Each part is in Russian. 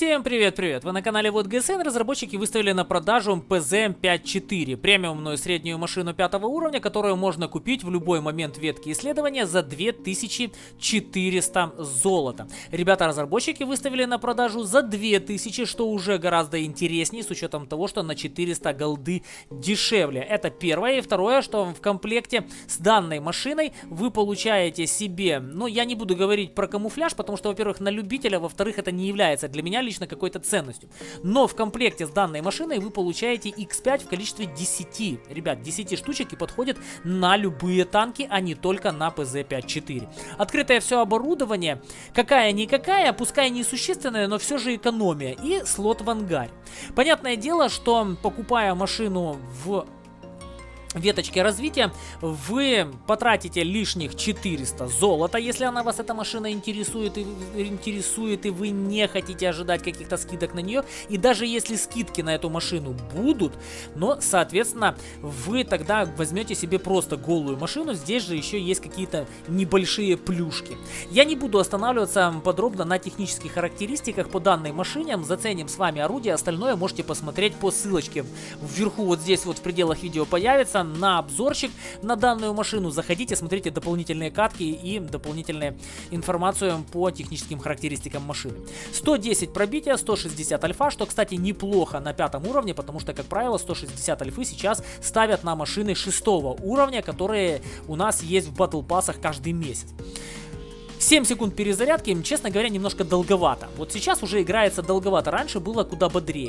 Всем привет-привет! Вы на канале Вот ГСН. Разработчики выставили на продажу PZM-5-4, премиумную среднюю машину 5 уровня, которую можно купить в любой момент ветки исследования за 2400 золота. Ребята-разработчики выставили на продажу за 2000, что уже гораздо интереснее, с учетом того, что на 400 голды дешевле. Это первое. И второе, что в комплекте с данной машиной вы получаете себе, ну, я не буду говорить про камуфляж, потому что, во-первых, на любителя, во-вторых, это не является для меня лично какой-то ценностью. Но в комплекте с данной машиной вы получаете X5 в количестве 10. Ребят, 10 штучек и подходит на любые танки, а не только на PZ-5-4. Открытое все оборудование, какая-никакая, пускай несущественная, но все же экономия. И слот в ангаре. Понятное дело, что покупая машину в веточке развития, вы потратите лишних 400 золота, если она вас, эта машина, интересует, и вы не хотите ожидать каких-то скидок на нее. И даже если скидки на эту машину будут, но, соответственно, вы тогда возьмете себе просто голую машину. Здесь же еще есть какие-то небольшие плюшки. Я не буду останавливаться подробно на технических характеристиках по данной машине. Заценим с вами орудие, остальное можете посмотреть по ссылочке. Вверху вот здесь вот в пределах видео появится на обзорчик на данную машину. Заходите, смотрите дополнительные катки и дополнительную информацию по техническим характеристикам машины. 110 пробития, 160 альфа, что, кстати, неплохо на 5 уровне, потому что, как правило, 160 альфы сейчас ставят на машины 6 уровня, которые у нас есть в батл пассах каждый месяц. 7 секунд перезарядки, честно говоря, немножко долговато. Вот сейчас уже играется долговато, раньше было куда бодрее.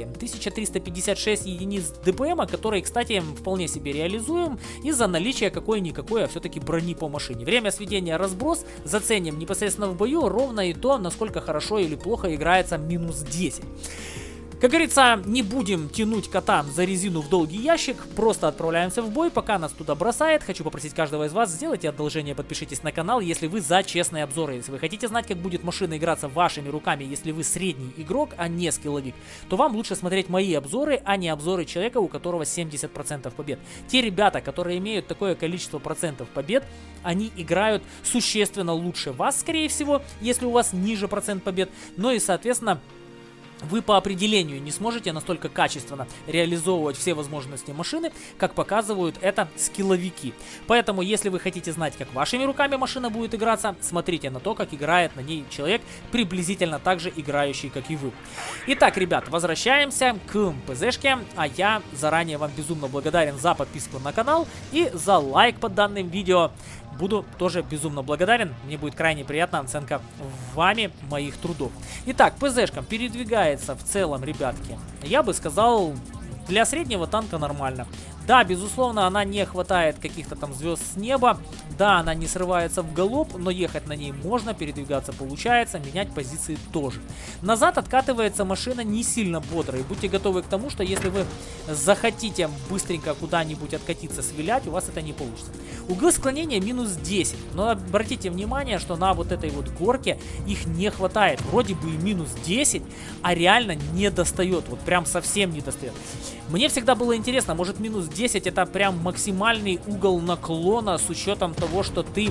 1356 единиц ДПМа, которые, кстати, вполне себе реализуем из-за наличия какой-никакой, а все-таки брони по машине. Время сведения разброс заценим непосредственно в бою, ровно и то, насколько хорошо или плохо играется минус 10. Как говорится, не будем тянуть кота за резину в долгий ящик, просто отправляемся в бой, пока нас туда бросает. Хочу попросить каждого из вас, сделайте одолжение, подпишитесь на канал, если вы за честные обзоры. Если вы хотите знать, как будет машина играться вашими руками, если вы средний игрок, а не скилловик, то вам лучше смотреть мои обзоры, а не обзоры человека, у которого 70% побед. Те ребята, которые имеют такое количество процентов побед, они играют существенно лучше вас, скорее всего, если у вас ниже процент побед, но и, соответственно, вы по определению не сможете настолько качественно реализовывать все возможности машины, как показывают это скилловики. Поэтому, если вы хотите знать, как вашими руками машина будет играться, смотрите на то, как играет на ней человек, приблизительно так же играющий, как и вы. Итак, ребят, возвращаемся к ПЗшке, а я заранее вам безумно благодарен за подписку на канал и за лайк под данным видео. Буду тоже безумно благодарен, мне будет крайне приятна оценка вами моих трудов. Итак, ПЗшка передвигается в целом, ребятки, я бы сказал, для среднего танка нормально. Да, безусловно, она не хватает каких-то там звезд с неба. Да, она не срывается в галоп, но ехать на ней можно, передвигаться получается, менять позиции тоже. Назад откатывается машина не сильно бодро. И будьте готовы к тому, что если вы захотите быстренько куда-нибудь откатиться, свилять, у вас это не получится. Углы склонения минус 10. Но обратите внимание, что на вот этой вот горке их не хватает. Вроде бы и минус 10, а реально не достает. Вот прям совсем не достает. Мне всегда было интересно, может минус 10 это прям максимальный угол наклона с учетом того, что ты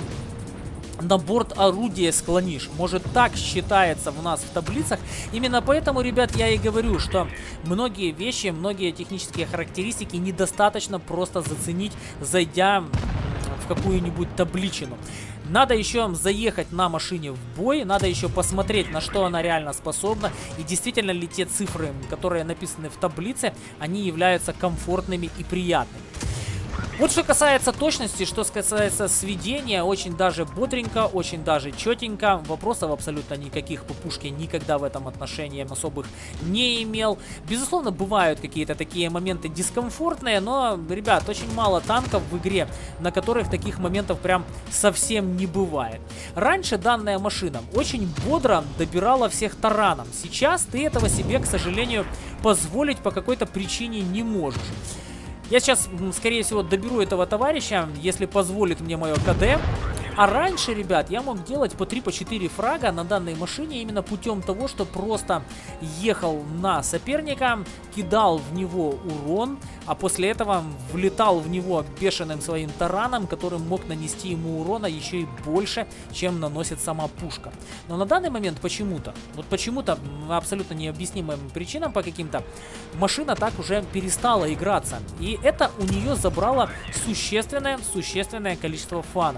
на борт орудия склонишь. Может, так считается у нас в таблицах. Именно поэтому, ребят, я и говорю, что многие вещи, многие технические характеристики недостаточно просто заценить, зайдя в какую-нибудь табличину. Надо еще заехать на машине в бой, надо еще посмотреть, на что она реально способна, и действительно ли те цифры, которые написаны в таблице, они являются комфортными и приятными. Вот что касается точности, что касается сведения, очень даже бодренько, очень даже четенько. Вопросов абсолютно никаких по пушке никогда в этом отношении особых не имел. Безусловно, бывают какие-то такие моменты дискомфортные, но, ребят, очень мало танков в игре, на которых таких моментов прям совсем не бывает. Раньше данная машина очень бодро добирала всех тараном. Сейчас ты этого себе, к сожалению, позволить по какой-то причине не можешь. Я сейчас, скорее всего, доберу этого товарища, если позволит мне мое КД. А раньше, ребят, я мог делать по 3-4 фрага на данной машине именно путем того, что просто ехал на соперника, кидал в него урон, а после этого влетал в него бешеным своим тараном, которым мог нанести ему урона еще и больше, чем наносит сама пушка. Но на данный момент почему-то, вот почему-то абсолютно необъяснимым причинам по каким-то, машина так уже перестала играться. И это у нее забрало существенное количество фана.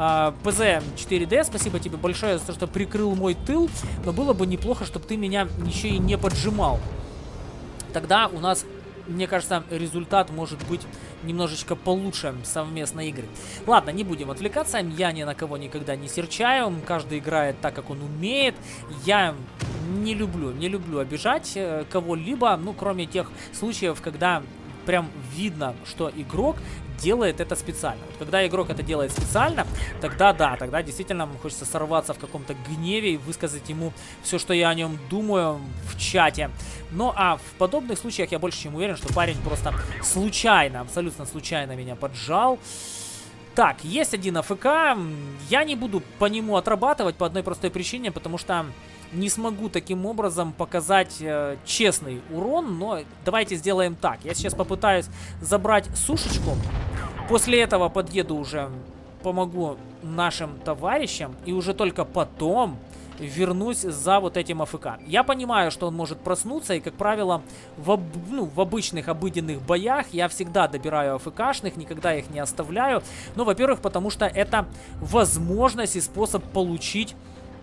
ПЗ-4D, спасибо тебе большое за то, что прикрыл мой тыл, но было бы неплохо, чтобы ты меня еще и не поджимал. Тогда у нас, мне кажется, результат может быть немножечко получше совместной игры. Ладно, не будем отвлекаться, я ни на кого никогда не серчаю, каждый играет так, как он умеет. Я не люблю обижать кого-либо, ну, кроме тех случаев, когда прям видно, что игрок делает это специально. Вот когда игрок это делает специально, тогда да, тогда действительно хочется сорваться в каком-то гневе и высказать ему все, что я о нем думаю в чате. Ну а в подобных случаях я больше чем уверен, что парень просто случайно, абсолютно случайно меня поджал. Так, есть один АФК, я не буду по нему отрабатывать по одной простой причине, потому что не смогу таким образом показать честный урон, но давайте сделаем так. Я сейчас попытаюсь забрать сушечку, после этого подъеду уже, помогу нашим товарищам, и уже только потом вернусь за вот этим АФК. Я понимаю, что он может проснуться, и, как правило, в обычных, обыденных боях я всегда добираю АФКшных, никогда их не оставляю. Ну, во-первых, потому что это возможность и способ получить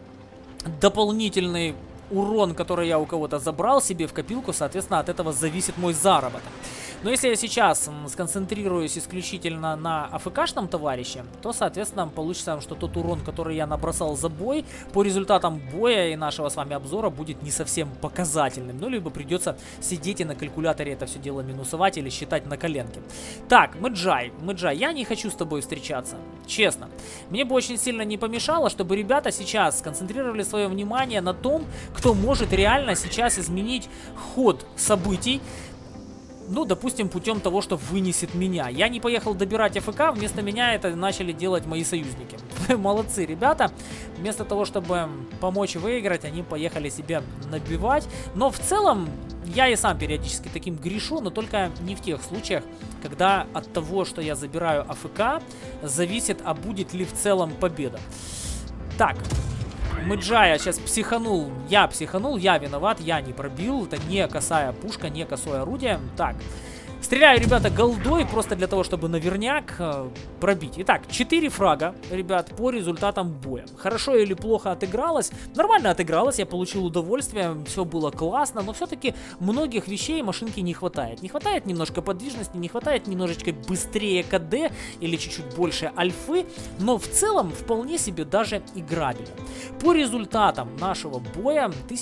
дополнительный урон, который я у кого-то забрал себе в копилку, соответственно, от этого зависит мой заработок. Но если я сейчас сконцентрируюсь исключительно на АФКшном товарище, то, соответственно, получится, что тот урон, который я набросал за бой, по результатам боя и нашего с вами обзора будет не совсем показательным. Ну, либо придется сидеть и на калькуляторе это все дело минусовать или считать на коленке. Так, Мэджай, я не хочу с тобой встречаться. Честно. Мне бы очень сильно не помешало, чтобы ребята сейчас сконцентрировали свое внимание на том, кто может реально сейчас изменить ход событий. Ну, допустим, путем того, что вынесет меня. Я не поехал добирать АФК, вместо меня это начали делать мои союзники. Молодцы, ребята. Вместо того, чтобы помочь выиграть, они поехали себе набивать. Но в целом, я и сам периодически таким грешу, но только не в тех случаях, когда от того, что я забираю АФК, зависит, а будет ли в целом победа. Так. Мэджая сейчас психанул, я виноват, я не пробил, это не косая пушка, не косое орудие. Так, стреляю, ребята, голдой, просто для того, чтобы наверняк пробить. Итак, 4 фрага, ребят, по результатам боя. Хорошо или плохо отыгралось? Нормально отыгралось, я получил удовольствие, все было классно, но все-таки многих вещей машинки не хватает. Не хватает немножко подвижности, не хватает немножечко быстрее КД или чуть-чуть больше альфы, но в целом вполне себе даже играбельно. По результатам нашего боя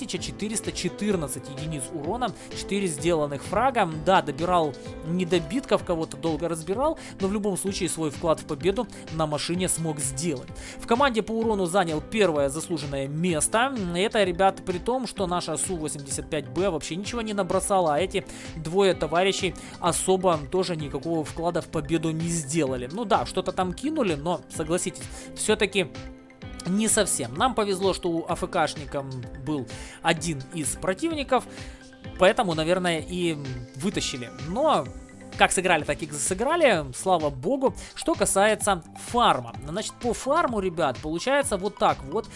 1414 единиц урона, 4 сделанных фрага, да, добирал недобитков, кого-то долго разбирал, но в любом случае свой вклад в победу на машине смог сделать. В команде по урону занял первое заслуженное место. Это, ребят, при том, что наша Су-85Б вообще ничего не набросала, а эти двое товарищей особо тоже никакого вклада в победу не сделали. Ну да, что-то там кинули, но, согласитесь, все-таки не совсем. Нам повезло, что у АФКшника был один из противников, поэтому, наверное, и вытащили. Но как сыграли, так и сыграли, слава богу. Что касается фарма. Значит, по фарму, ребят, получается вот так вот.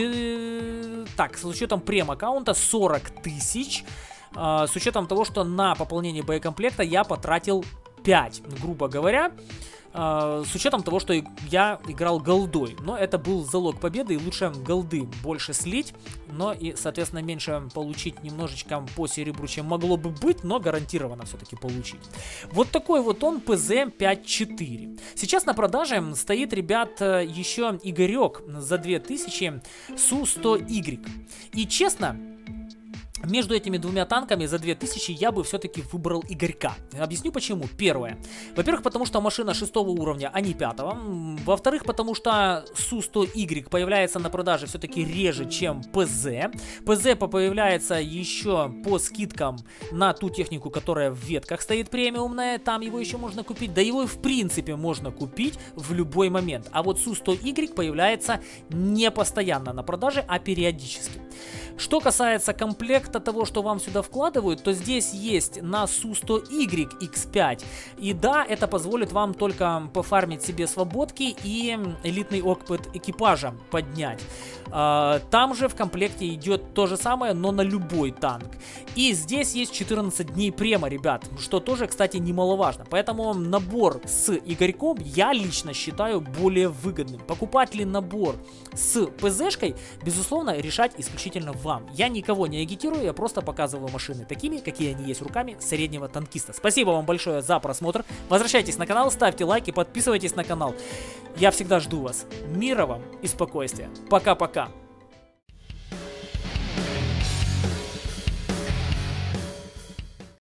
Так, с учетом прем-аккаунта 40 тысяч. С учетом того, что на пополнение боекомплекта я потратил 5, грубо говоря. С учетом того, что я играл голдой. Но это был залог победы, и лучше голды больше слить, но и, соответственно, меньше получить немножечко по серебру, чем могло бы быть, но гарантированно все-таки получить. Вот такой вот он, ПЗ-54. Сейчас на продаже стоит, ребят, еще Игорек за 2000 Су-100Y. И честно, Между этими двумя танками за 2000 я бы все-таки выбрал Игорька. Объясню почему. Первое. Во-первых, потому что машина 6 уровня, а не 5. Во-вторых, потому что Су-100Y появляется на продаже все-таки реже, чем ПЗ. ПЗ появляется еще по скидкам на ту технику, которая в ветках стоит премиумная. Там его еще можно купить. Да его и в принципе можно купить в любой момент. А вот Су-100Y появляется не постоянно на продаже, а периодически. Что касается комплекта того, что вам сюда вкладывают, то здесь есть на Су-100Y X5. И да, это позволит вам только пофармить себе свободки и элитный опыт экипажа поднять. Там же в комплекте идет то же самое, но на любой танк. И здесь есть 14 дней према, ребят, что тоже, кстати, немаловажно. Поэтому набор с Игорьком я лично считаю более выгодным. Покупать ли набор с ПЗшкой, безусловно, решать исключительно вам. Я никого не агитирую, я просто показываю машины такими, какие они есть руками среднего танкиста. Спасибо вам большое за просмотр. Возвращайтесь на канал, ставьте лайки, подписывайтесь на канал. Я всегда жду вас. Мира вам и спокойствия. Пока-пока.